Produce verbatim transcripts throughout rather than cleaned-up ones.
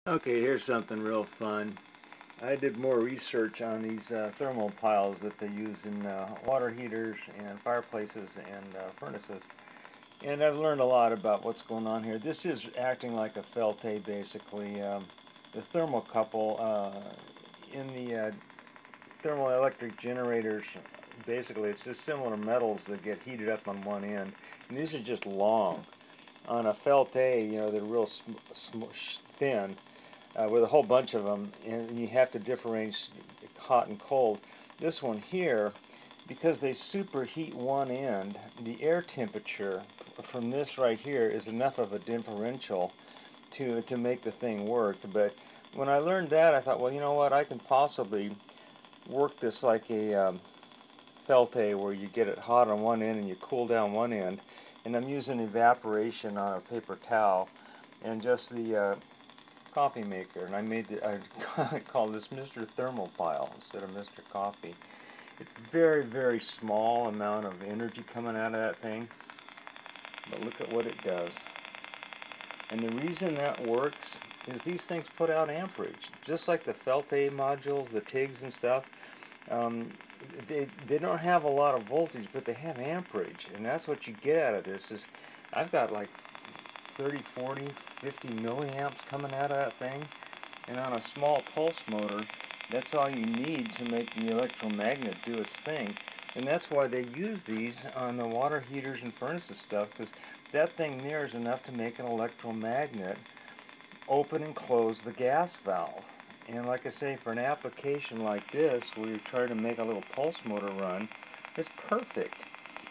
Okay, here's something real fun. I did more research on these uh, thermopiles that they use in uh, water heaters and fireplaces and uh, furnaces. And I've learned a lot about what's going on here. This is acting like a Felte, basically. Um, the thermocouple uh, in the uh, thermoelectric generators, basically it's just similar metals that get heated up on one end. And these are just long. On a Felte, you know, they're real sm sm thin. Uh, with a whole bunch of them, and you have to differentiate hot and cold. This one here, because they superheat one end, the air temperature from this right here is enough of a differential to to make the thing work. But when I learned that, I thought, well, you know what, I can possibly work this like a um, Felte, where you get it hot on one end and you cool down one end. And I'm using evaporation on a paper towel and just the uh, coffee maker, and I made the, I call this Mister Thermopile instead of Mister Coffee. It's very, very small amount of energy coming out of that thing, but look at what it does. And the reason that works is these things put out amperage, just like the Felte modules, the TIGs and stuff. Um, they, they don't have a lot of voltage, but they have amperage, and that's what you get out of this. Is I've got like thirty, forty, fifty milliamps coming out of that thing, and on a small pulse motor, that's all you need to make the electromagnet do its thing. And that's why they use these on the water heaters and furnaces stuff, because that thing there is enough to make an electromagnet open and close the gas valve. And like I say, for an application like this, where you're trying to make a little pulse motor run, it's perfect.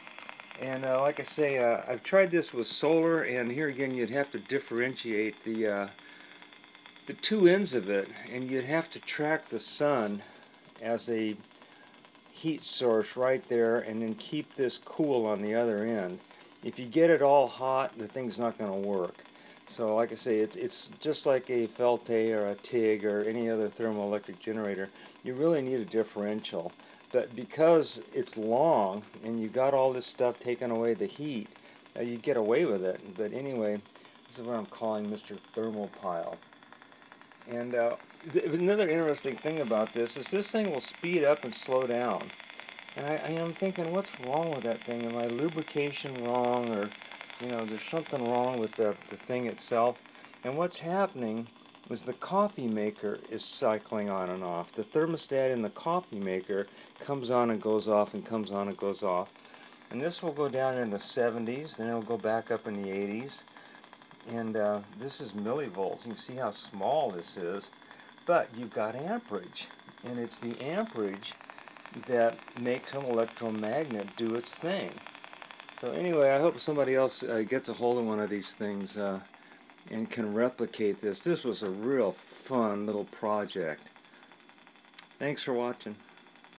And uh, like I say, uh, I've tried this with solar, and here again you'd have to differentiate the uh, the two ends of it, and you'd have to track the sun as a heat source right there, and then keep this cool on the other end. If you get it all hot, the thing's not going to work. So like I say, it's it's just like a Felte or a TIG or any other thermoelectric generator. You really need a differential. But because it's long and you got all this stuff taking away the heat, uh, you get away with it. But anyway, this is what I'm calling Mister Thermopile. And uh, th another interesting thing about this is this thing will speed up and slow down. And I, I am thinking, what's wrong with that thing? Am I lubrication wrong, or you know, there's something wrong with the, the thing itself? And what's happening is the coffee maker is cycling on and off. The thermostat in the coffee maker comes on and goes off and comes on and goes off. And this will go down in the seventies, then it'll go back up in the eighties. And uh, this is millivolts. You can see how small this is. But you've got amperage. And it's the amperage that makes an electromagnet do its thing. So anyway, I hope somebody else uh, gets a hold of one of these things uh, and can replicate this. This was a real fun little project. Thanks for watching.